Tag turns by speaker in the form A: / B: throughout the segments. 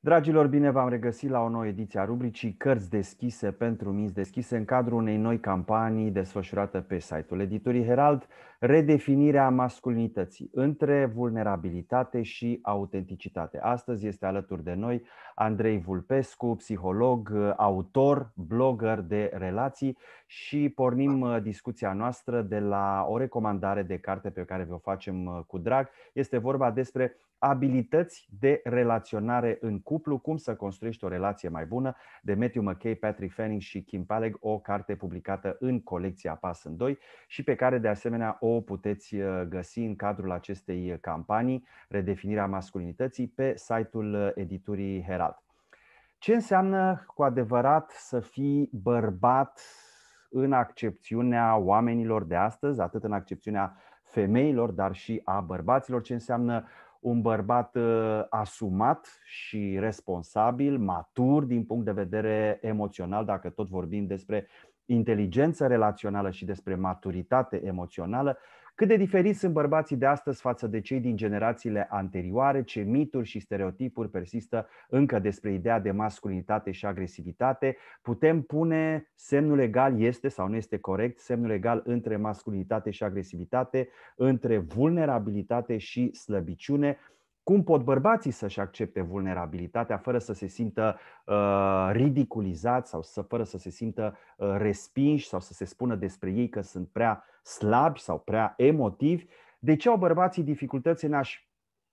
A: Dragilor, bine v-am regăsit la o nouă ediție a rubricii Cărți deschise pentru minți deschise în cadrul unei noi campanii desfășurată pe site-ul editurii Herald, redefinirea masculinității între vulnerabilitate și autenticitate. Astăzi este alături de noi Andrei Vulpescu, psiholog, autor, blogger de relații și pornim discuția noastră de la o recomandare de carte pe care vă o facem cu drag. Este vorba despre abilități de relaționare în cuplu, cum să construiești o relație mai bună, de Matthew McKay, Patrick Fanning și Kim Paleg, o carte publicată în colecția Pas în Doi și pe care de asemenea o puteți găsi în cadrul acestei campanii, redefinirea masculinității, pe site-ul editurii Herald. Ce înseamnă cu adevărat să fii bărbat în accepțiunea oamenilor de astăzi, atât în accepțiunea femeilor, dar și a bărbaților? Ce înseamnă un bărbat asumat și responsabil, matur din punct de vedere emoțional, dacă tot vorbim despre inteligență relațională și despre maturitate emoțională? Cât de diferiți sunt bărbații de astăzi față de cei din generațiile anterioare? Ce mituri și stereotipuri persistă încă despre ideea de masculinitate și agresivitate? Putem pune semnul egal, este sau nu este corect, semnul egal între masculinitate și agresivitate, între vulnerabilitate și slăbiciune? Cum pot bărbații să-și accepte vulnerabilitatea fără să se simtă ridiculizați sau fără să se simtă respinși sau să se spună despre ei că sunt prea slabi sau prea emotivi? De ce au bărbații dificultăți în a-și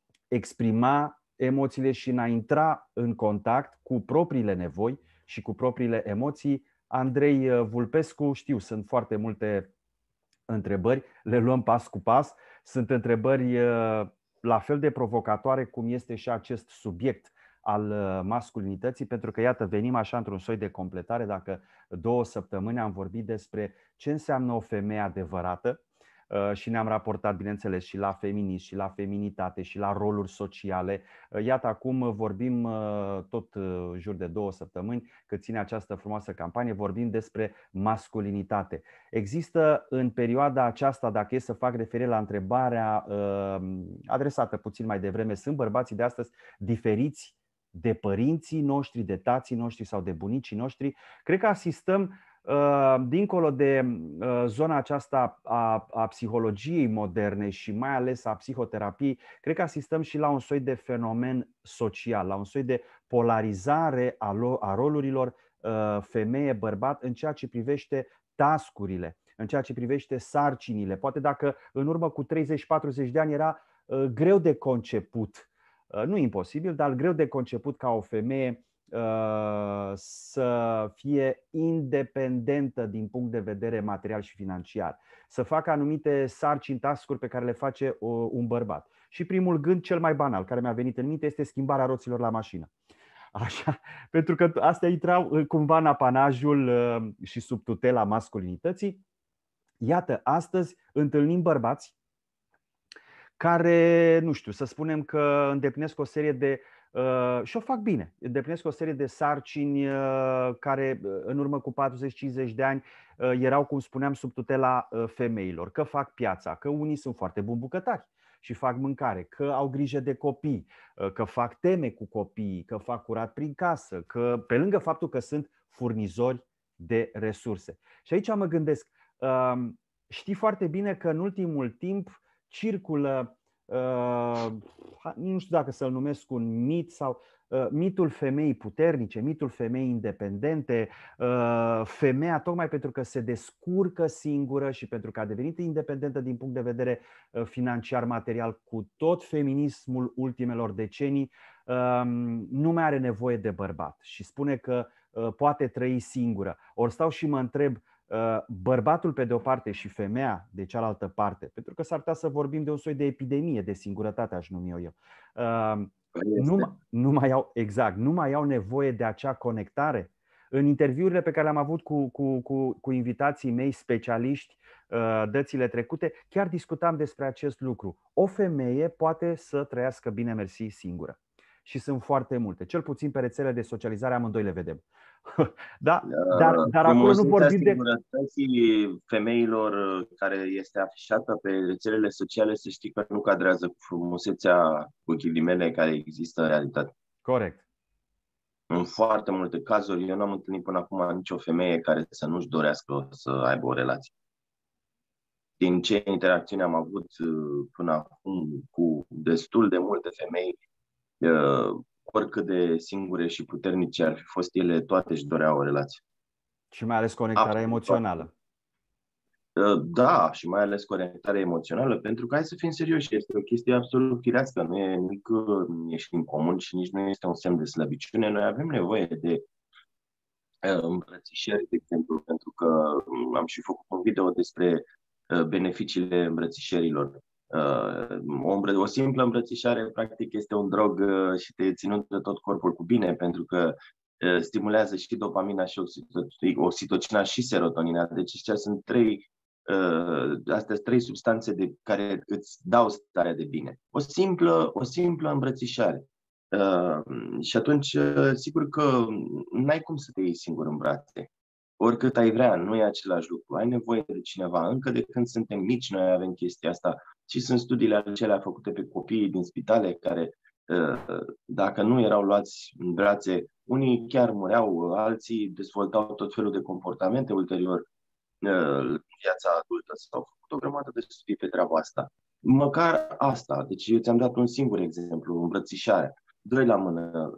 A: exprima emoțiile și în a intra în contact cu propriile nevoi și cu propriile emoții? Andrei Vulpescu, știu, sunt foarte multe întrebări, le luăm pas cu pas. Sunt întrebări la fel de provocatoare cum este și acest subiect al masculinității, pentru că, iată, venim așa într-un soi de completare. Dacă 2 săptămâni am vorbit despre ce înseamnă o femeie adevărată și ne-am raportat, bineînțeles, și la feminism, și la feminitate, și la roluri sociale. Iată, acum vorbim tot jur de 2 săptămâni cât ține această frumoasă campanie, vorbim despre masculinitate. Există în perioada aceasta, dacă e să fac referire la întrebarea adresată puțin mai devreme, sunt bărbații de astăzi diferiți de părinții noștri, de tații noștri sau de bunicii noștri? Cred că asistăm, dincolo de zona aceasta a psihologiei moderne și mai ales a psihoterapiei, cred că asistăm și la un soi de fenomen social, la un soi de polarizare a rolurilor femeie-bărbat în ceea ce privește task-urile, în ceea ce privește sarcinile. Poate dacă în urmă cu 30-40 de ani era greu de conceput, nu imposibil, dar greu de conceput ca o femeie să fie independentă din punct de vedere material și financiar, să facă anumite sarcini, task-uri pe care le face un bărbat. Și primul gând, cel mai banal, care mi-a venit în minte, este schimbarea roților la mașină. Așa, pentru că astea intrau cumva în apanajul și sub tutela masculinității. Iată, astăzi întâlnim bărbați care, nu știu, să spunem că îndeplinesc o serie de și o fac bine. Îndeplinesc o serie de sarcini care în urmă cu 40-50 de ani erau, cum spuneam, sub tutela femeilor. Că fac piața, că unii sunt foarte buni bucătari și fac mâncare, că au grijă de copii, că fac teme cu copiii, că fac curat prin casă, că pe lângă faptul că sunt furnizori de resurse. Și aici mă gândesc, știi foarte bine că în ultimul timp circulă, nu știu dacă să-l numesc un mit sau mitul femeii puternice, mitul femeii independente, femeia tocmai pentru că se descurcă singură și pentru că a devenit independentă din punct de vedere financiar, material, cu tot feminismul ultimelor decenii, nu mai are nevoie de bărbat și spune că poate trăi singură. Ori stau și mă întreb, bărbatul pe de o parte și femeia de cealaltă parte, pentru că s-ar putea să vorbim de un soi de epidemie de singurătate, aș numi eu, nu mai au nevoie de acea conectare. În interviurile pe care le-am avut cu invitații mei specialiști dățile trecute, chiar discutam despre acest lucru. O femeie poate să trăiască bine mersi singură. Și sunt foarte multe, cel puțin pe rețele de socializare amândoi le vedem. Da? Dar acolo nu vorbim de
B: singurătății femeilor care este afișată pe rețelele sociale, să știi că nu cadrează cu frumusețea, cu ghilimele, care există în realitate.
A: Corect.
B: În foarte multe cazuri, eu nu am întâlnit până acum nicio femeie care să nu-și dorească să aibă o relație. Din ce interacțiuni am avut până acum cu destul de multe femei, oricât de singure și puternice ar fi fost ele, toate își doreau o relație.
A: Și mai ales conectarea emoțională.
B: Da, și mai ales conectarea emoțională, pentru că, hai să fim serioși, este o chestie absolut firească, nu e nimic ieșit în comun și nici nu este un semn de slăbiciune. Noi avem nevoie de îmbrățișări, de exemplu, pentru că am și făcut un video despre beneficiile îmbrățișărilor. O simplă îmbrățișare, practic, este un drog și te ținut de tot corpul cu bine, pentru că stimulează și dopamina și oxitocina și serotonina. Deci astea sunt trei substanțe care îți dau starea de bine. O simplă îmbrățișare. Și atunci, sigur că n-ai cum să te iei singur în brațe. Oricât ai vrea, nu e același lucru. Ai nevoie de cineva. Încă de când suntem mici, noi avem chestia asta. Și sunt studiile acelea făcute pe copiii din spitale care, dacă nu erau luați în brațe, unii chiar mureau, alții dezvoltau tot felul de comportamente ulterior în viața adultă. S-au făcut o grămadă de studii pe treaba asta. Măcar asta. Deci eu ți-am dat un singur exemplu, îmbrățișarea. Doi la mână.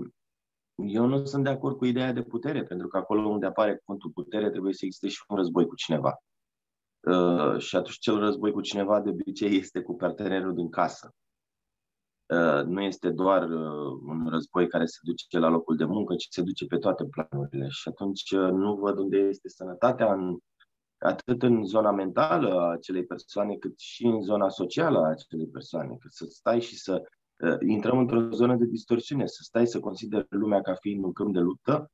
B: Eu nu sunt de acord cu ideea de putere, pentru că acolo unde apare cuvântul putere trebuie să existe și un război cu cineva. Și atunci cel război cu cineva de obicei este cu partenerul din casă. Nu este doar un război care se duce la locul de muncă, ci se duce pe toate planurile. Și atunci nu văd unde este sănătatea, atât în zona mentală a acelei persoane, cât și în zona socială a acelei persoane. Că să stai și să intrăm într-o zonă de distorsiune, să stai să consideri lumea ca fiind un câmp de luptă,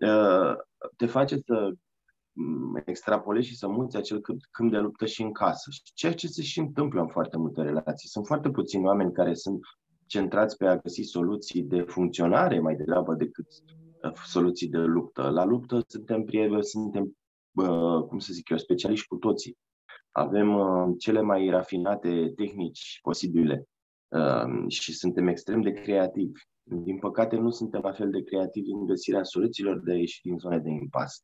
B: te face să extrapolezi și să muți acel câmp de luptă și în casă. Ceea ce se și întâmplă în foarte multe relații. Sunt foarte puțini oameni care sunt centrați pe a găsi soluții de funcționare mai degrabă decât soluții de luptă. La luptă suntem cum să zic eu, specialiști cu toții. Avem cele mai rafinate tehnici posibile și suntem extrem de creativi. Din păcate, nu suntem la fel de creativi în găsirea soluțiilor de a ieși din zone de impas.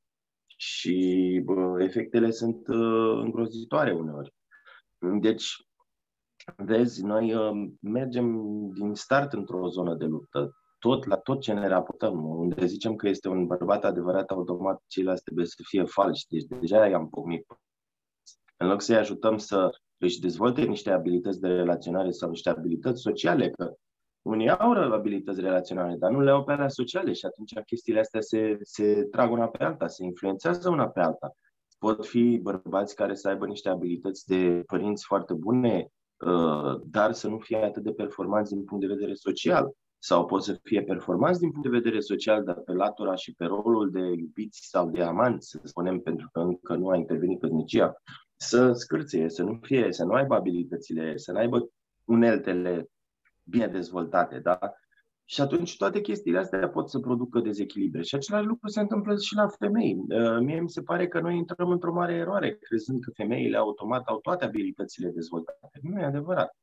B: Și efectele sunt îngrozitoare uneori. Deci, vezi, noi mergem din start într-o zonă de luptă. La tot ce ne raportăm, unde zicem că este un bărbat adevărat, automat ceilalți trebuie să fie falși. Deci deja i-am pocnit. În loc să-i ajutăm să își dezvolte niște abilități de relaționare sau niște abilități sociale, că unii au abilități relaționale, dar nu le au pe alea sociale și atunci chestiile astea se trag una pe alta, se influențează una pe alta. Pot fi bărbați care să aibă niște abilități de părinți foarte bune, dar să nu fie atât de performanți din punct de vedere social. Sau pot să fie performanți din punct de vedere social, dar pe latura și pe rolul de iubiți sau de amanți, să spunem, pentru că încă nu a intervenit căsnicia, să scârție, să nu aibă abilitățile, să nu aibă uneltele bine dezvoltate, da? Și atunci toate chestiile astea pot să producă dezechilibre. Și același lucru se întâmplă și la femei. Mie mi se pare că noi intrăm într-o mare eroare, crezând că femeile automat au toate abilitățile dezvoltate. Nu e adevărat.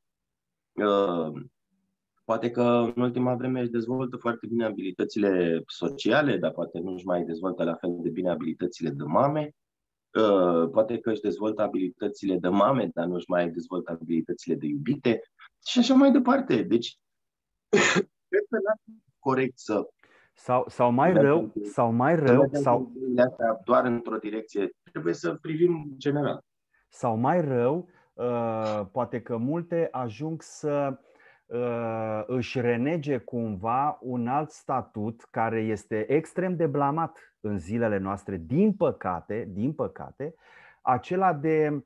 B: Poate că în ultima vreme își dezvoltă foarte bine abilitățile sociale, dar poate nu își mai dezvoltă la fel de bine abilitățile de mame. Poate că își dezvoltă abilitățile de mame, dar nu își mai dezvoltă abilitățile de iubite și așa mai departe. Deci, cred că nu e corect să...
A: Sau mai rău,
B: doar într-o direcție. Trebuie să privim general.
A: Sau mai rău, poate că multe ajung să își renege cumva un alt statut care este extrem de blamat în zilele noastre, din păcate, acela de,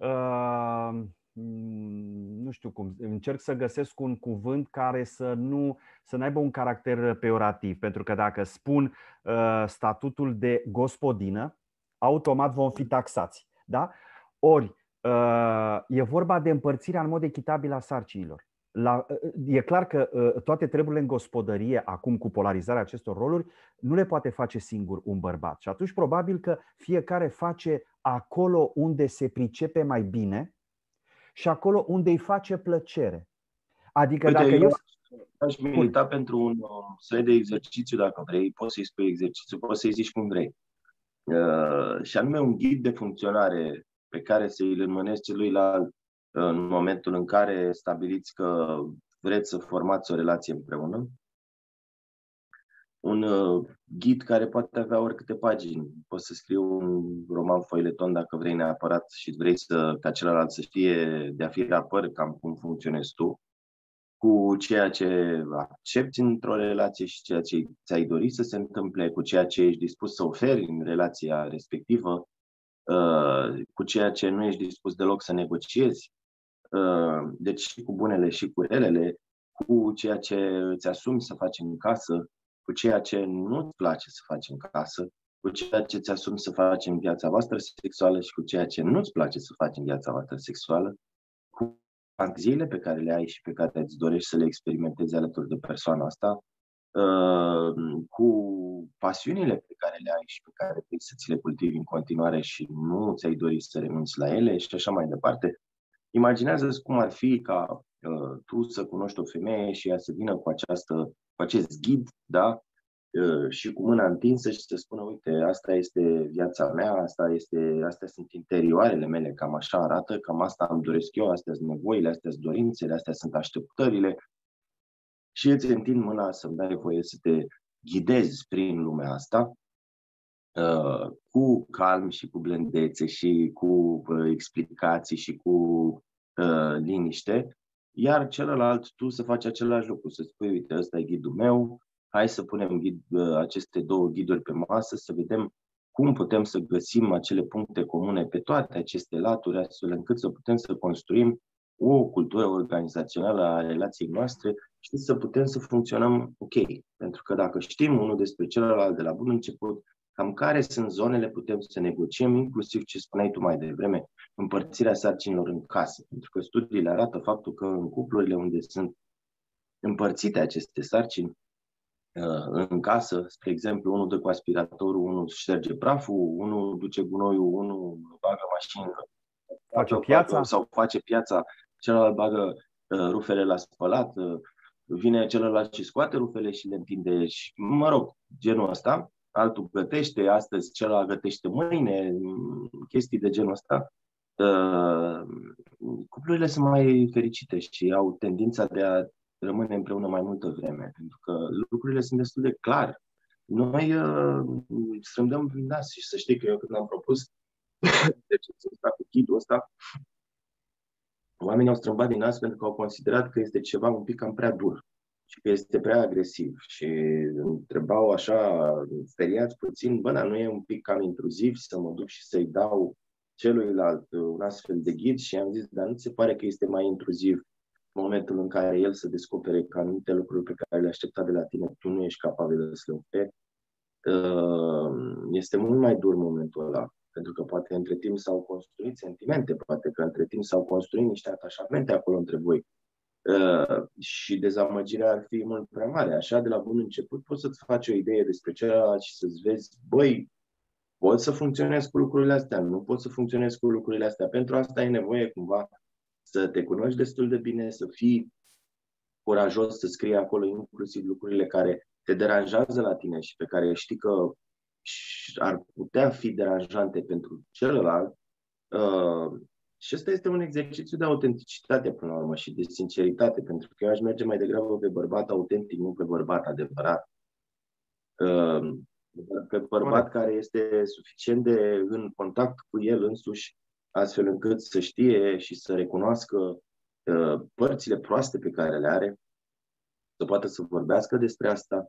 A: nu știu cum, încerc să găsesc un cuvânt care să nu aibă un caracter peorativ, pentru că dacă spun statutul de gospodină, automat vom fi taxați, da? Ori e vorba de împărțirea în mod echitabil a sarcinilor. E clar că toate treburile în gospodărie, acum cu polarizarea acestor roluri, nu le poate face singur un bărbat. Și atunci probabil că fiecare face acolo unde se pricepe mai bine și acolo unde îi face plăcere. Adică
B: aș milita pentru un soi de exercițiu, dacă vrei, poți să-i spui exercițiu, poți să-i zici cum vrei. Și anume un ghid de funcționare pe care să-i înmânezi celuilalt în momentul în care stabiliți că vreți să formați o relație împreună. Un ghid care poate avea oricâte pagini. Poți să scrii un roman foileton dacă vrei neapărat și vrei ca celălalt să știe de-a fi rapăr cam cum funcționezi tu, cu ceea ce accepti într-o relație și ceea ce ți-ai dori să se întâmple, cu ceea ce ești dispus să oferi în relația respectivă, cu ceea ce nu ești dispus deloc să negociezi. Deci și cu bunele și cu relele, cu ceea ce îți asumi să faci în casă, cu ceea ce nu-ți place să faci în casă, cu ceea ce îți asumi să faci în viața voastră sexuală și cu ceea ce nu-ți place să faci în viața voastră sexuală, cu fanteziile pe care le ai și pe care îți dorești să le experimentezi alături de persoana asta, cu pasiunile pe care le ai și pe care vrei să ți le cultivi în continuare și nu ți-ai dori să renunți la ele și așa mai departe. Imaginează-ți cum ar fi ca tu să cunoști o femeie și ea să vină cu acest ghid, da? Și cu mâna întinsă și să spună, uite, asta este viața mea, astea sunt interioarele mele, cam așa arată, cam asta îmi doresc eu, astea sunt nevoile, astea sunt dorințele, astea sunt așteptările. Și îți întind mâna să-mi dai voie să te ghidezi prin lumea asta, cu calm și cu blândețe și cu explicații și cu liniște, iar celălalt tu să faci același lucru, să spui, uite, ăsta e ghidul meu, hai să punem aceste două ghiduri pe masă, să vedem cum putem să găsim acele puncte comune pe toate aceste laturi, astfel încât să putem să construim o cultură organizațională a relației noastre și să putem să funcționăm ok. Pentru că dacă știm unul despre celălalt de la bun început, cam care sunt zonele, putem să negociem, inclusiv ce spuneai tu mai devreme, împărțirea sarcinilor în casă. Pentru că studiile arată faptul că în cuplurile unde sunt împărțite aceste sarcini în casă, spre exemplu, unul dă cu aspiratorul, unul șterge praful, unul duce gunoiul, unul bagă mașină, face piața, celălalt bagă rufele la spălat, vine celălalt și scoate rufele și le întinde și, mă rog, genul ăsta. Altul gătește astăzi, celălalt gătește mâine, chestii de genul ăsta. Cuplurile sunt mai fericite și au tendința de a rămâne împreună mai multă vreme, pentru că lucrurile sunt destul de clare. Noi strâmbăm din nas și să știi că eu când am propus cu ghidul ăsta, oamenii au strâmbat din nas pentru că au considerat că este ceva un pic cam prea dur și că este prea agresiv și întrebau așa, speriați puțin, bă, dar nu e un pic cam intruziv să mă duc și să-i dau celuilalt un astfel de ghid? Și am zis, dar nu ți se pare că este mai intruziv în momentul în care el să descopere că anumite lucruri pe care le aștepta de la tine tu nu ești capabil să le oferi? Este mult mai dur momentul ăla, pentru că poate între timp s-au construit sentimente, poate că între timp s-au construit niște atașamente acolo între voi. Și dezamăgirea ar fi mult prea mare. Așa, de la bun început, poți să-ți faci o idee despre celălalt și să-ți vezi, băi, pot să funcționez cu lucrurile astea, nu pot să funcționez cu lucrurile astea. Pentru asta e nevoie cumva să te cunoști destul de bine, să fii curajos, să scrii acolo inclusiv lucrurile care te deranjează la tine și pe care știi că ar putea fi deranjante pentru celălalt. Și ăsta este un exercițiu de autenticitate, până la urmă, și de sinceritate, pentru că eu aș merge mai degrabă pe bărbat autentic, nu pe bărbat adevărat. Pe bărbat care este suficient de în contact cu el însuși, astfel încât să știe și să recunoască părțile proaste pe care le are, să poată să vorbească despre asta,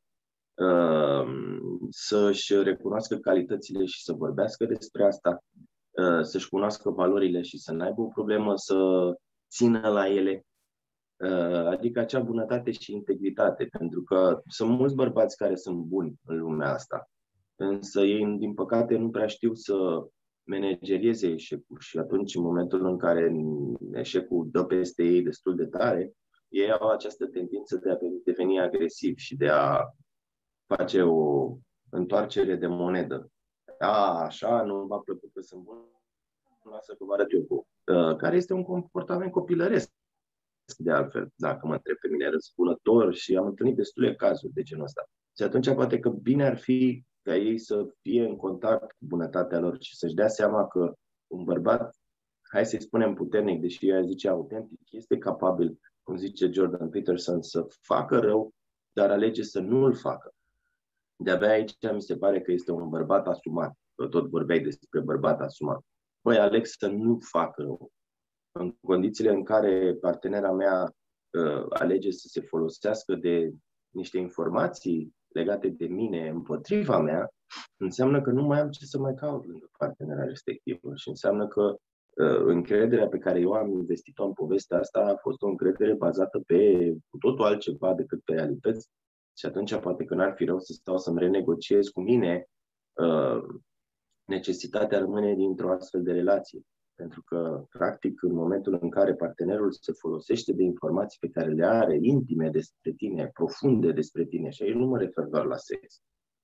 B: să-și recunoască calitățile și să vorbească despre asta, să-și cunoască valorile și să n-aibă o problemă să țină la ele, adică acea bunătate și integritate, pentru că sunt mulți bărbați care sunt buni în lumea asta, însă ei, din păcate, nu prea știu să managerieze eșecul și atunci, în momentul în care eșecul dă peste ei destul de tare, ei au această tendință de a deveni agresivi și de a face o întoarcere de monedă. Așa, nu v-a plăcut că sunt bun, lasă că vă arăt eu cu. Care este un comportament copilăresc. de altfel, dacă mă întreb pe mine, răzbunător, și am întâlnit destule cazuri de genul ăsta. Și atunci poate că bine ar fi ca ei să fie în contact cu bunătatea lor și să-și dea seama că un bărbat, hai să-i spunem puternic, deși ea zice autentic, este capabil, cum zice Jordan Peterson, să facă rău, dar alege să nu îl facă. De-abia aici mi se pare că este un bărbat asumat. Tot vorbeai despre bărbat asumat. Păi aleg să nu facă rău. În condițiile în care partenera mea alege să se folosească de niște informații legate de mine împotriva mea, înseamnă că nu mai am ce să mai caut lângă partenera respectivă și înseamnă că încrederea pe care eu am investit-o în povestea asta a fost o încredere bazată pe cu totul altceva decât pe realități. Și atunci poate că n-ar fi rău să stau să-mi renegociez cu mine necesitatea rămâne dintr-o astfel de relație. Pentru că, practic, în momentul în care partenerul se folosește de informații pe care le are intime despre tine, profunde despre tine, și aici nu mă refer doar la sex,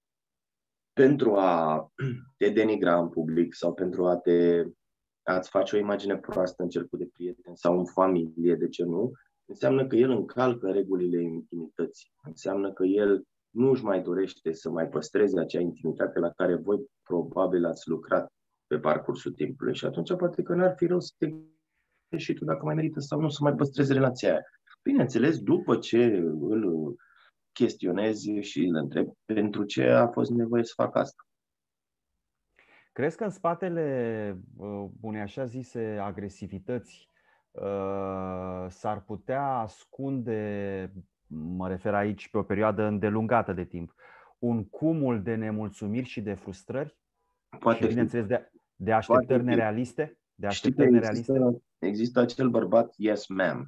B: pentru a te denigra în public sau pentru a-ți face o imagine proastă în cercul de prieteni sau în familie, de ce nu, înseamnă că el încalcă regulile intimității. Înseamnă că el nu își mai dorește să mai păstreze acea intimitate la care voi probabil ați lucrat pe parcursul timpului. Și atunci poate că n-ar fi rău să te gândești și tu dacă mai merită sau nu să mai păstrezi relația aia. Bineînțeles, după ce îl chestionezi și îl întrebi pentru ce a fost nevoie să facă asta.
A: Crezi că în spatele unei așa zise agresivități s-ar putea ascunde, mă refer aici pe o perioadă îndelungată de timp, un cumul de nemulțumiri și de frustrări?
B: Poate
A: și, bineînțeles, de așteptări nerealiste?
B: Există acel bărbat yes ma'am.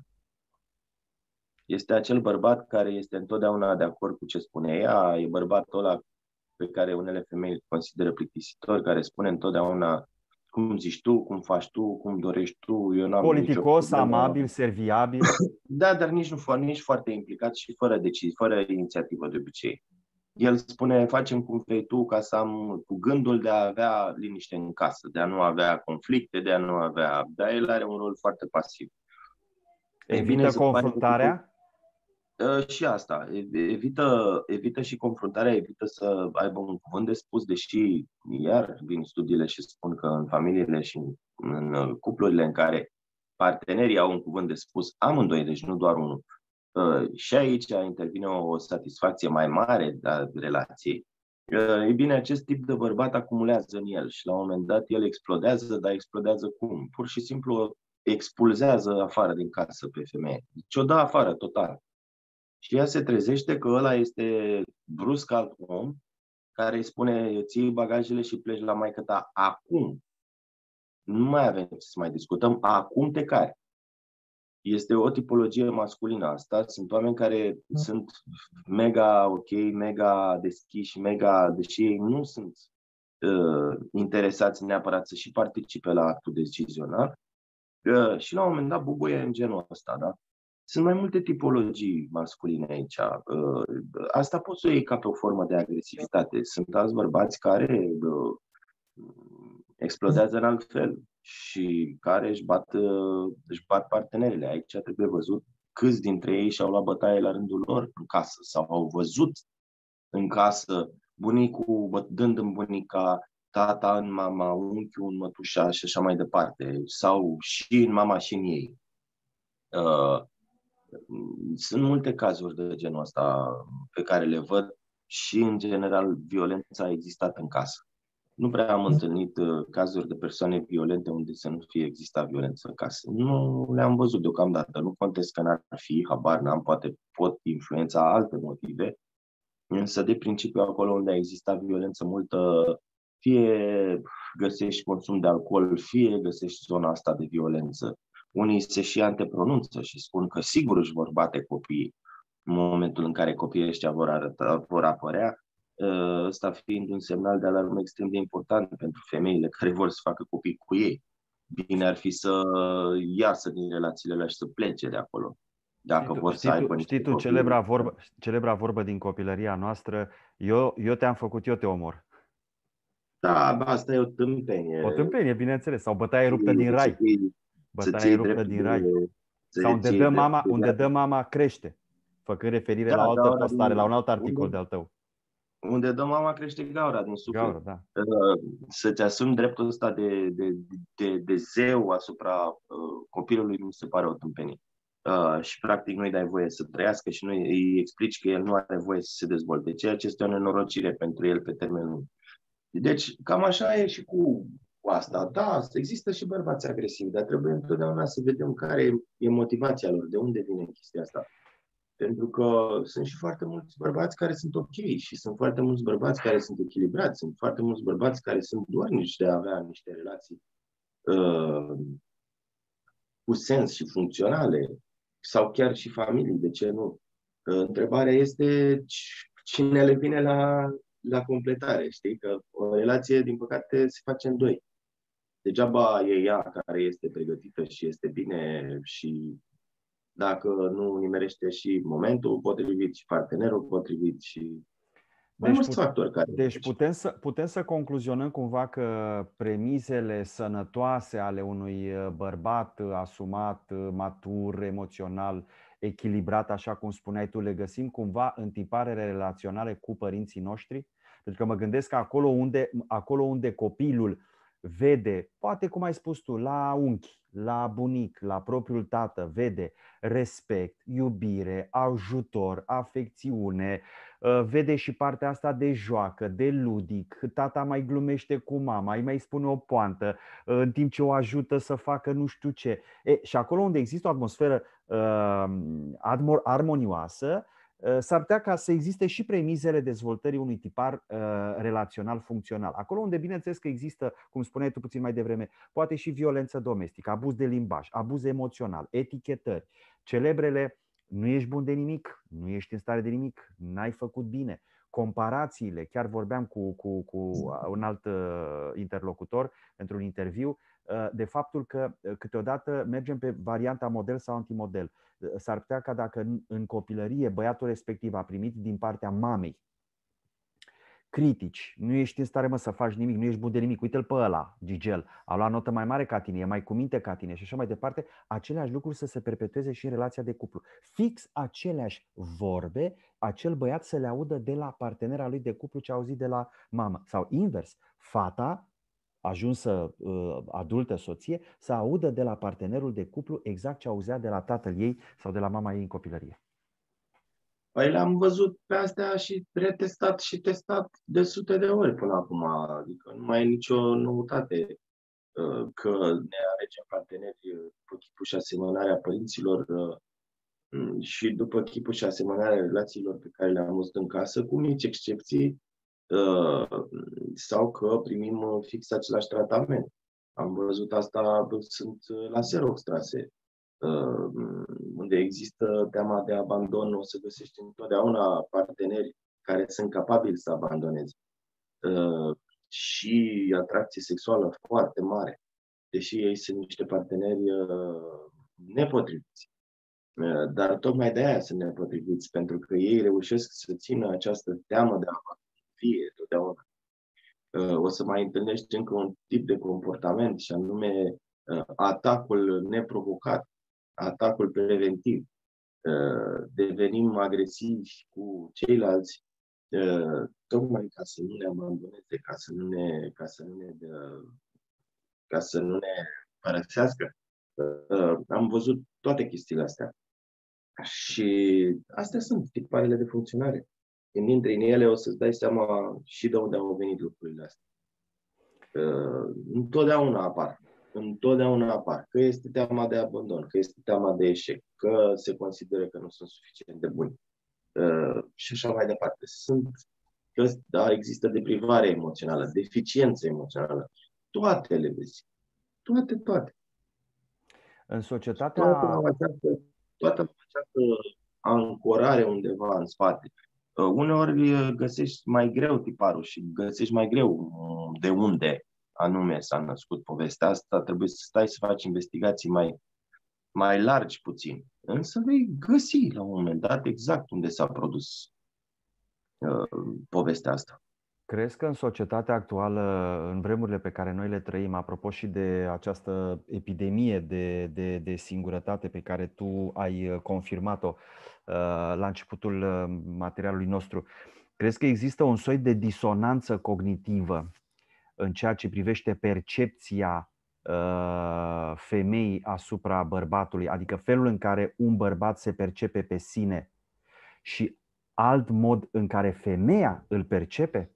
B: Este acel bărbat care este întotdeauna de acord cu ce spune ea, e bărbatul ăla pe care unele femei îl consideră plictisitor, care spune întotdeauna cum zici tu, cum faci tu, cum dorești tu. Eu n-am
A: politicos, amabil, serviabil.
B: Da, dar nici foarte implicat și fără decizii, fără inițiativă de obicei. El spune, facem cum vrei tu, ca să am cu gândul de a avea liniște în casă, de a nu avea conflicte, de a nu avea... Dar el are un rol foarte pasiv.
A: Evită confruntarea?
B: Și asta. Evită și confruntarea, evită să aibă un cuvânt de spus, deși iar vin studiile și spun că în familiile și în cuplurile în care partenerii au un cuvânt de spus, amândoi, deci nu doar unul, și aici intervine o satisfacție mai mare a relației. E bine, acest tip de bărbat acumulează în el și la un moment dat el explodează, dar explodează cum? Pur și simplu expulzează afară din casă pe femeie. Deci o dă afară total. Și ea se trezește că ăla este brusc alt om care îi spune, ții bagajele și pleci la maică ta acum. Nu mai avem ce să mai discutăm, acum te cari. Este o tipologie masculină asta. Sunt oameni care sunt mega ok, mega deschiși, deși ei nu sunt interesați neapărat să și participe la actul decizional. Și la un moment dat bubuie în genul ăsta, da? Sunt mai multe tipologii masculine aici. Asta poți să o iei ca pe o formă de agresivitate. Sunt alți bărbați care explodează în alt fel și care își bat partenerele. Aici trebuie văzut câți dintre ei și-au luat bătaie la rândul lor în casă sau au văzut în casă bunicul dând în bunica, tata în mama, unchiul în mătușa și așa mai departe. Sau și în mama și în ei. Sunt multe cazuri de genul ăsta pe care le văd și, în general, violența a existat în casă. Nu prea am întâlnit cazuri de persoane violente unde să nu fie existat violență în casă. Nu le-am văzut deocamdată. Nu contest că n-ar fi, habar n-am, poate pot influența alte motive, însă de principiu acolo unde a existat violență multă, fie găsești consum de alcool, fie găsești zona asta de violență. Unii se și antepronunță și spun că sigur își vor bate copiii în momentul în care copiii ăștia vor apărea, ăsta fiind un semnal de alarmă extrem de important pentru femeile care vor să facă copii cu ei. Bine ar fi să iasă din relațiile alea și să plece de acolo. Dacă vor să aibă niște
A: copii. Celebra vorbă din copilăria noastră, eu te-am făcut, eu te omor.
B: Da, asta e o tâmpenie.
A: O tâmpenie, bineînțeles. Sau bătaie ruptă din rai. Bătaie ruptă din rai. Sau unde dă mama crește, făcând referire la o altă postare, la un alt articol de-al tău.
B: Unde dă mama crește gaura din suflet.
A: Gaura, da.
B: Să-ți asumi dreptul ăsta de zeu asupra copilului mi se pare o tâmpenie. Și practic nu-i dai voie să trăiască și nu îi explici că el nu are voie să se dezvolte, ceea ce este o nenorocire pentru el pe termen lung. Deci cam așa e și cu asta. Da, există și bărbați agresivi, dar trebuie întotdeauna să vedem care e motivația lor, de unde vine chestia asta. Pentru că sunt și foarte mulți bărbați care sunt ok și sunt foarte mulți bărbați care sunt echilibrați, sunt foarte mulți bărbați care sunt dornici de a avea niște relații cu sens și funcționale, sau chiar și familii, de ce nu? Întrebarea este cine le vine la completare, știi? Că o relație, din păcate, se face în doi. Degeaba e ea care este pregătită și este bine și dacă nu nimerește și momentul potrivit și partenerul potrivit și mulți factori care...
A: Deci putem să concluzionăm cumva că premisele sănătoase ale unui bărbat asumat, matur, emoțional, echilibrat, așa cum spuneai tu, le găsim cumva în tiparele relaționale cu părinții noștri? Pentru că mă gândesc că acolo unde copilul vede, poate cum ai spus tu, la unchi, la bunic, la propriul tată, vede respect, iubire, ajutor, afecțiune, vede și partea asta de joacă, de ludic, tata mai glumește cu mama, îi mai spune o poantă, în timp ce o ajută să facă nu știu ce. Și acolo unde există o atmosferă armonioasă, s-ar putea ca să existe și premizele dezvoltării unui tipar relațional funcțional. Acolo unde, bineînțeles că există, cum spuneai tu puțin mai devreme, poate și violență domestică, abuz de limbaj, abuz emoțional, etichetări, celebrele nu ești bun de nimic, nu ești în stare de nimic, n-ai făcut bine, comparațiile, chiar vorbeam cu un alt interlocutor într-un interviu, de faptul că câteodată mergem pe varianta model sau antimodel. S-ar putea ca dacă în copilărie băiatul respectiv a primit din partea mamei critici, nu ești în stare să faci nimic, nu ești bun de nimic, uite-l pe ăla, Gigel, a luat notă mai mare ca tine, e mai cu minte ca tine și așa mai departe, aceleași lucruri să se perpetueze și în relația de cuplu. Fix aceleași vorbe, acel băiat să le audă de la partenera lui de cuplu ce a auzit de la mamă. Sau invers, fata ajunsă adultă, soție, să audă de la partenerul de cuplu exact ce auzea de la tatăl ei sau de la mama ei în copilărie.
B: Păi le-am văzut pe astea și retestat și testat de sute de ori până acum. Adică nu mai e nicio noutate că ne alegem parteneri după chipul și asemănarea părinților și după chipul și asemănarea relațiilor pe care le-am văzut în casă, cu mici excepții, sau că primim fix același tratament. Am văzut asta, sunt la Xerox trase, unde există teama de abandon, o să găsești întotdeauna parteneri care sunt capabili să abandoneze. Și atracție sexuală foarte mare, deși ei sunt niște parteneri nepotriviți. Dar tocmai de aia sunt nepotriviți, pentru că ei reușesc să țină această teamă de a fie totdeauna. O să mai întâlnești încă un tip de comportament și anume atacul neprovocat, atacul preventiv. Devenim agresivi cu ceilalți tocmai ca să nu ne abandoneze, ca să nu ne părăsească. Am văzut toate chestiile astea. Și astea sunt tiparele de funcționare. Când intri în ele, o să-ți dai seama și de unde au venit lucrurile astea. Întotdeauna apar. Că este teama de abandon, că este teama de eșec, că se consideră că nu sunt suficient de buni. Și așa mai departe. Există deprivare emoțională, deficiență emoțională. Toate le vezi. Toate.
A: În societatea...
B: Toată această ancorare undeva în spate. Uneori găsești mai greu tiparul și găsești mai greu de unde anume s-a născut povestea asta. Trebuie să stai să faci investigații mai largi puțin. Însă vei găsi la un moment dat exact unde s-a produs povestea asta.
A: Crezi că în societatea actuală, în vremurile pe care noi le trăim, apropo și de această epidemie de singurătate pe care tu ai confirmat-o la începutul materialului nostru, crezi că există un soi de disonanță cognitivă în ceea ce privește percepția femeii asupra bărbatului, adică felul în care un bărbat se percepe pe sine și alt mod în care femeia îl percepe?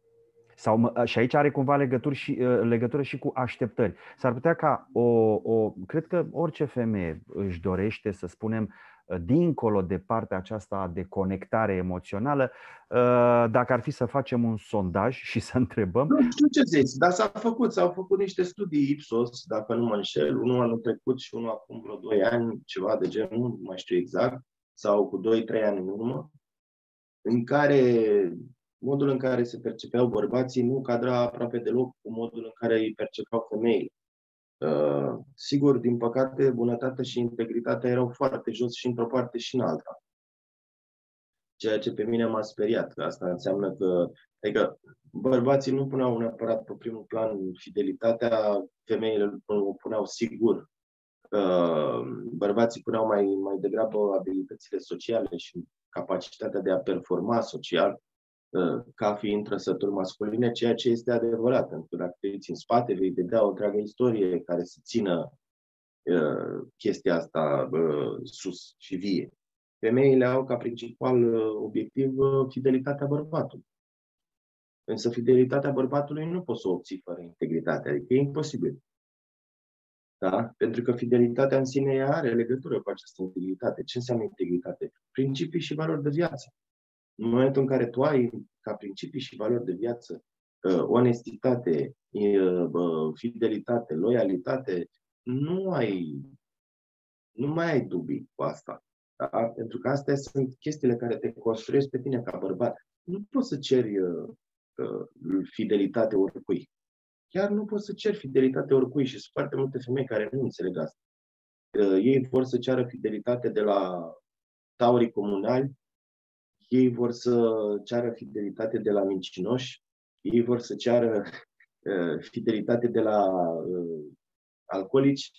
A: Și aici are cumva legătură și cu așteptări. S-ar putea ca cred că orice femeie își dorește, să spunem, dincolo de partea aceasta de conectare emoțională, dacă ar fi să facem un sondaj și să întrebăm.
B: Nu știu ce zici, dar s-au făcut niște studii Ipsos, dacă nu mă înșel, unul anul trecut și unul acum vreo 2 ani, ceva de genul, nu mai știu exact, sau cu 2-3 ani în urmă, în care modul în care se percepeau bărbații nu cadra aproape deloc cu modul în care îi percepeau femeile. Sigur, din păcate, bunătatea și integritatea erau foarte jos și într-o parte și în alta. Ceea ce pe mine m-a speriat, că asta înseamnă că adică bărbații nu puneau neapărat pe primul plan fidelitatea, femeile o puneau sigur. Bărbații puneau mai degrabă abilitățile sociale și capacitatea de a performa social ca fiind trăsături masculine, ceea ce este adevărat. Pentru că dacă te uiți în spate, vei vedea o întreagă istorie care să țină chestia asta sus și vie. Femeile au ca principal obiectiv fidelitatea bărbatului. Însă fidelitatea bărbatului nu poți să o obții fără integritate, adică e imposibil. Da? Pentru că fidelitatea în sine ea are legătură cu această integritate. Ce înseamnă integritate? Principii și valori de viață. În momentul în care tu ai ca principii și valori de viață onestitate, fidelitate, loialitate, nu mai ai dubii cu asta. Da? Pentru că astea sunt chestiile care te construiesc pe tine ca bărbat. Nu poți să ceri fidelitate oricui. Chiar nu poți să ceri fidelitate oricui și sunt foarte multe femei care nu înțeleg asta. Ei vor să ceară fidelitate de la taurii comunali, ei vor să ceară fidelitate de la mincinoși, ei vor să ceară fidelitate de la alcoolici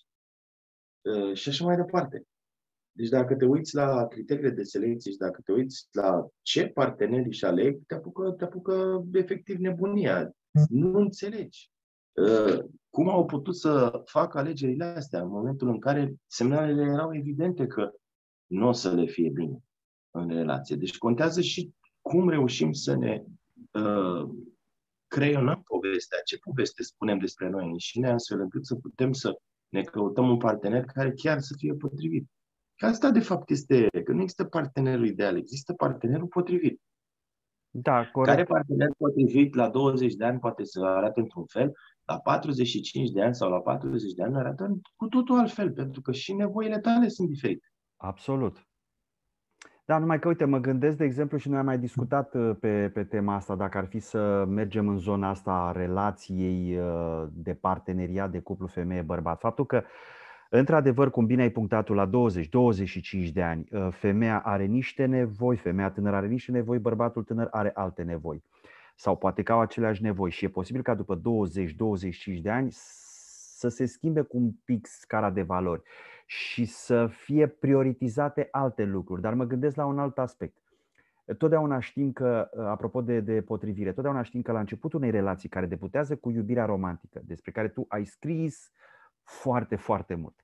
B: și așa mai departe. Deci dacă te uiți la criteriile de selecție și dacă te uiți la ce parteneri își aleg, te apucă efectiv nebunia. Nu înțelegi cum au putut să facă alegerile astea în momentul în care semnalele erau evidente că nu o să le fie bine în relație. Deci contează și cum reușim să ne creionăm povestea, ce poveste spunem despre noi înșine, astfel încât să putem să ne căutăm un partener care chiar să fie potrivit. Că asta, de fapt, este că nu există partenerul ideal, există partenerul potrivit.
A: Da, corect.
B: Care partener potrivit la 20 de ani poate să arate într-un fel, la 45 de ani sau la 40 de ani arată cu totul altfel, pentru că și nevoile tale sunt diferite.
A: Absolut. Da, numai că, uite, mă gândesc, de exemplu, și noi am mai discutat pe tema asta, dacă ar fi să mergem în zona asta a relației de parteneriat, de cuplu femeie-bărbat. Faptul că, într-adevăr, cum bine ai punctat tu, la 20-25 de ani, femeia are niște nevoi, femeia tânără are niște nevoi, bărbatul tânăr are alte nevoi. Sau poate că au aceleași nevoi și e posibil ca după 20-25 de ani să se schimbe cu un pic scara de valori și să fie prioritizate alte lucruri. Dar mă gândesc la un alt aspect. Totdeauna știm că, apropo de potrivire, totdeauna știm că la începutul unei relații care debutează cu iubirea romantică, despre care tu ai scris foarte, foarte mult,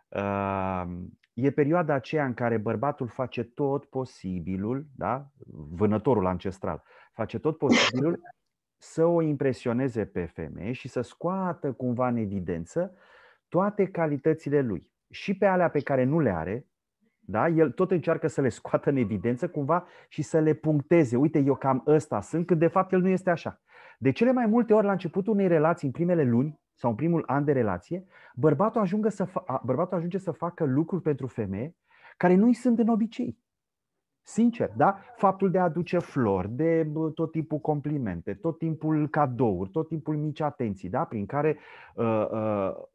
A: e perioada aceea în care bărbatul face tot posibilul, da? Vânătorul ancestral, face tot posibilul să o impresioneze pe femeie și să scoată cumva în evidență toate calitățile lui. Și pe alea pe care nu le are, da? El tot încearcă să le scoată în evidență cumva și să le puncteze. Uite, eu cam ăsta sunt, când de fapt el nu este așa. De cele mai multe ori, la începutul unei relații, în primele luni sau în primul an de relație, bărbatul ajunge să facă lucruri pentru femeie care nu-i sunt în obicei. Sincer, da? Faptul de a aduce flori, de tot timpul complimente, tot timpul cadouri, tot timpul mici atenții, da? Prin care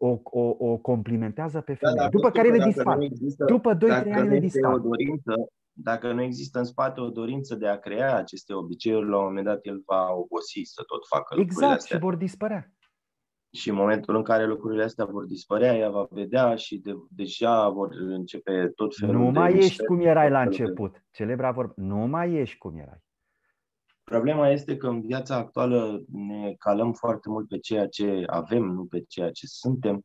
A: o complimentează pe femeie.
B: Da,
A: după care le dispar. După 2-3 ani le
B: dispar.
A: dispar.
B: Dacă nu există în spate o dorință de a crea aceste obiceiuri, la un moment dat el va obosi să tot facă lucrurile
A: Exact,
B: astea.
A: și vor dispărea.
B: Și în momentul în care lucrurile astea vor dispărea, ea va vedea și deja vor începe tot felul
A: Nu
B: de
A: mai ești
B: mișcări,
A: cum erai
B: tot
A: la
B: felul de...
A: început. Celebra vorbă. Nu mai ești cum erai.
B: Problema este că în viața actuală ne calăm foarte mult pe ceea ce avem, nu pe ceea ce suntem.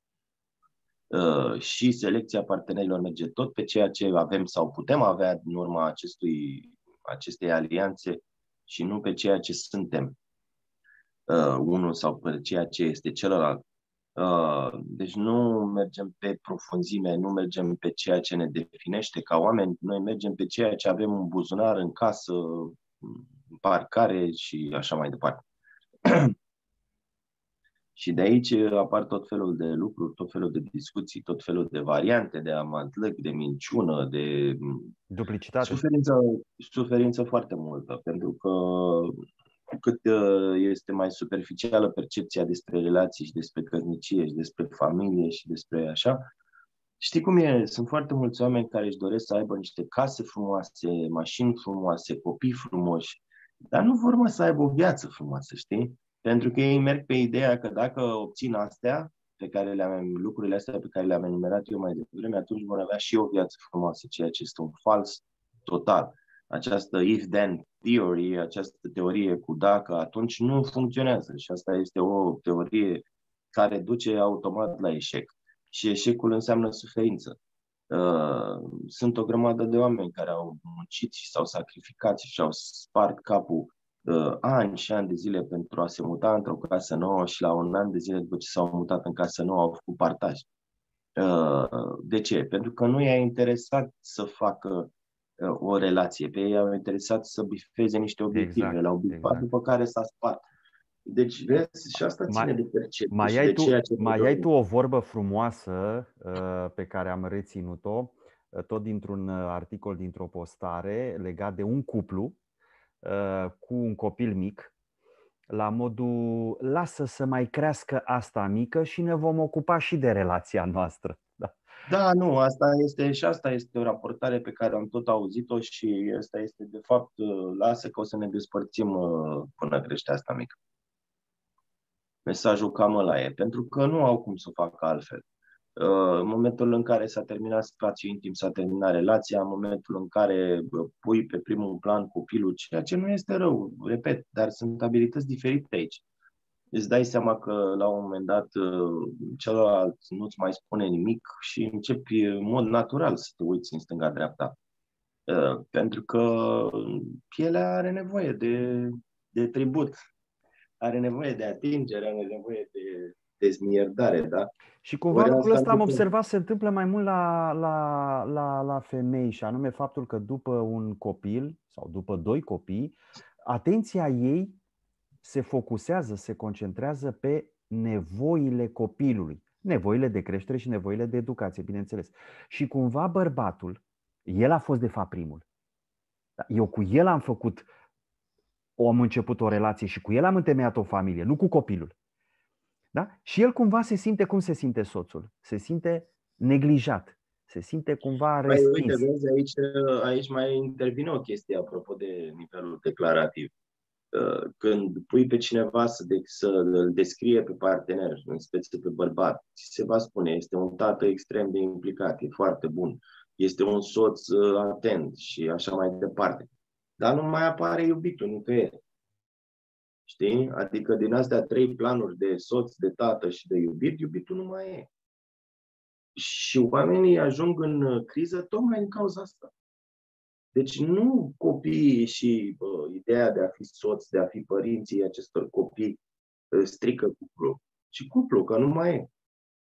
B: Și selecția partenerilor merge tot pe ceea ce avem sau putem avea în urma acestei alianțe și nu pe ceea ce suntem unul sau pe ceea ce este celălalt. Deci nu mergem pe profunzime, nu mergem pe ceea ce ne definește ca oameni, noi mergem pe ceea ce avem în buzunar, în casă, în parcare și așa mai departe. Și de aici apar tot felul de lucruri, tot felul de discuții, tot felul de variante de amantlăc, de minciună, de
A: Duplicitate.
B: suferință foarte multă, pentru că cu cât este mai superficială percepția despre relații și despre căsnicie și despre familie și despre așa, știi cum e? Sunt foarte mulți oameni care își doresc să aibă niște case frumoase, mașini frumoase, copii frumoși, dar nu vor să aibă o viață frumoasă, știi? Pentru că ei merg pe ideea că dacă obțin astea, lucrurile astea pe care le-am enumerat eu mai devreme, atunci vor avea și o viață frumoasă, ceea ce este un fals total. Această if-then theory, această teorie cu dacă, atunci nu funcționează și asta este o teorie care duce automat la eșec. Și eșecul înseamnă suferință. Sunt o grămadă de oameni care au muncit și s-au sacrificat și și-au spart capul ani și ani de zile pentru a se muta într-o casă nouă și la un an de zile după ce s-au mutat în casă nouă au făcut partaj. De ce? Pentru că nu i-a interesat să facă o relație. Pe ei i-au interesat să bifeze niște obiective.
A: Exact,
B: L-au bifat,
A: exact.
B: după care s-a spart. Deci, vezi, și asta ține de percepție și de ceea ce...
A: Mai ai tu o vorbă frumoasă pe care am reținut-o, tot dintr-un articol, dintr-o postare, legat de un cuplu cu un copil mic, la modul, lasă să mai crească asta mică și ne vom ocupa și de relația noastră.
B: Da, nu, asta este o raportare pe care am tot auzit-o și asta este, de fapt, lasă că o să ne despărțim până crește asta mică. Mesajul cam ăla e, pentru că nu au cum să o facă altfel. În momentul în care s-a terminat spațiul intim, s-a terminat relația, în momentul în care pui pe primul plan copilul, ceea ce nu este rău, repet, dar sunt abilități diferite aici. Îți dai seama că la un moment dat celălalt nu-ți mai spune nimic și începi în mod natural să te uiți în stânga-dreapta. Pentru că pielea are nevoie de tribut, are nevoie de atingere, are nevoie de dezmierdare, da?
A: Și cumva lucrul ăsta am observat se întâmplă mai mult la femei, și anume faptul că după un copil sau după 2 copii, atenția ei se focusează, se concentrează pe nevoile copilului, nevoile de creștere și nevoile de educație, bineînțeles. Și cumva bărbatul, el a fost de fapt primul. Eu cu el am început o relație și cu el am întemeiat o familie, nu cu copilul. Da? Și el cumva se simte cum se simte soțul. Se simte neglijat. Se simte cumva respins.
B: Uite, vezi, aici mai intervine o chestie apropo de nivelul declarativ. Când pui pe cineva să-l descrie pe partener, în speță pe bărbat, ți se va spune, este un tată extrem de implicat, e foarte bun, este un soț atent și așa mai departe. Dar nu mai apare iubitul nicăieri. Știi? Adică din astea 3 planuri de soț, de tată și de iubit, iubitul nu mai e. Și oamenii ajung în criză tocmai din cauza asta. Deci nu copiii și ideea de a fi soț, de a fi părinții acestor copii strică cuplul, ci cuplul, că nu mai e.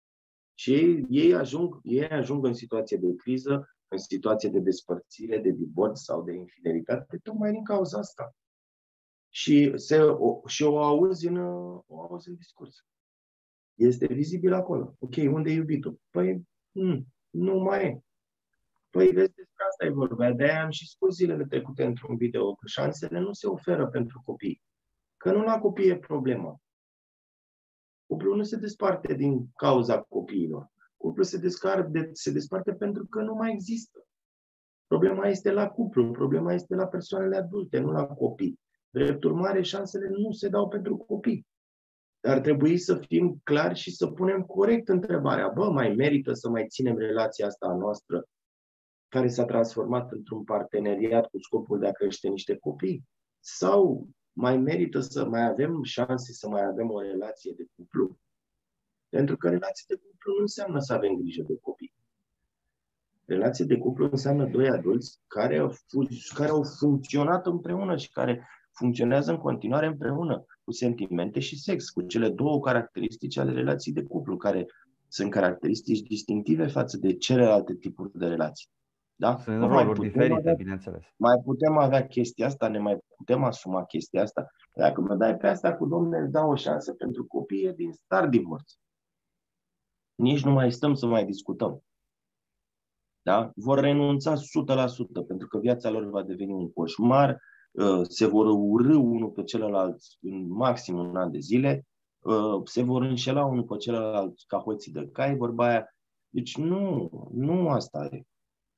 B: Și ei ajung în situație de criză, în situație de despărțire, de divorț sau de infidelitate, tocmai din cauza asta. Și o auzi în discurs. Este vizibil acolo. Ok, unde e iubitul? Păi, nu mai e. Păi, vezi, despre asta e vorba. De-aia am și spus zilele trecute într-un video că șansele nu se oferă pentru copii. Că nu la copii e problema. Cuplul nu se desparte din cauza copiilor. Cuplul se desparte pentru că nu mai există. Problema este la cuplu, problema este la persoanele adulte, nu la copii. Drept urmare, șansele nu se dau pentru copii. Ar trebui să fim clari și să punem corect întrebarea. Bă, mai merită să mai ținem relația asta a noastră, care s-a transformat într-un parteneriat cu scopul de a crește niște copii? Sau mai merită să mai avem șanse să mai avem o relație de cuplu? Pentru că relație de cuplu nu înseamnă să avem grijă de copii. Relație de cuplu înseamnă doi adulți care au funcționat împreună și care funcționează în continuare împreună, cu sentimente și sex, cu cele două caracteristici ale relației de cuplu, care sunt caracteristici distinctive față de celelalte tipuri de relații. Da?
A: Sunt roluri diferite, bineînțeles.
B: Mai putem avea chestia asta, ne mai putem asuma chestia asta. Dacă mă dai pe asta cu domnule, îți dau o șansă pentru copii, e din start divorț. Nici nu mai stăm să mai discutăm. Da? Vor renunța 100% pentru că viața lor va deveni un coșmar, se vor urî unul pe celălalt în maxim un an de zile, se vor înșela unul pe celălalt ca hoții de cai, vorba aia. Deci nu asta e.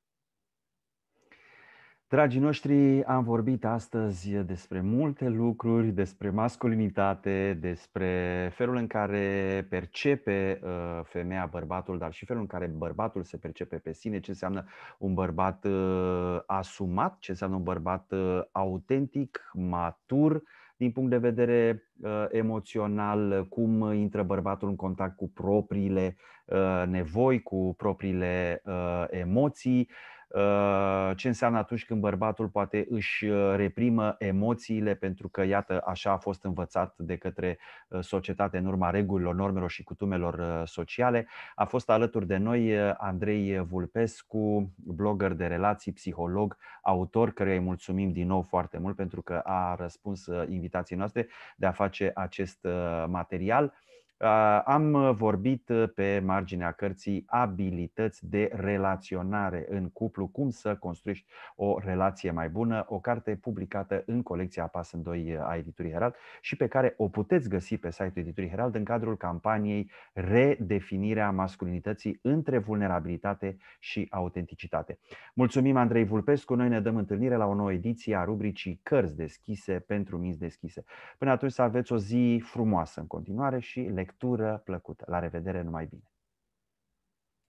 A: Dragii noștri, am vorbit astăzi despre multe lucruri, despre masculinitate, despre felul în care percepe femeia bărbatul, dar și felul în care bărbatul se percepe pe sine, ce înseamnă un bărbat asumat, ce înseamnă un bărbat autentic, matur, din punct de vedere emoțional, cum intră bărbatul în contact cu propriile nevoi, cu propriile emoții, ce înseamnă atunci când bărbatul poate își reprimă emoțiile pentru că, iată, așa a fost învățat de către societate în urma regulilor, normelor și cutumelor sociale. A fost alături de noi Andrei Vulpescu, blogger de relații, psiholog, autor, căruia îi mulțumim din nou foarte mult pentru că a răspuns invitației noastre de a face acest material. Am vorbit pe marginea cărții Abilități de relaționare în cuplu, cum să construiești o relație mai bună, o carte publicată în colecția Pas în Doi a editurii Herald și pe care o puteți găsi pe site-ul editurii Herald în cadrul campaniei Redefinirea masculinității între vulnerabilitate și autenticitate. Mulțumim, Andrei Vulpescu, noi ne dăm întâlnire la o nouă ediție a rubricii Cărți deschise pentru minți deschise. Până atunci să aveți o zi frumoasă în continuare și lectură plăcută. La revedere, numai bine!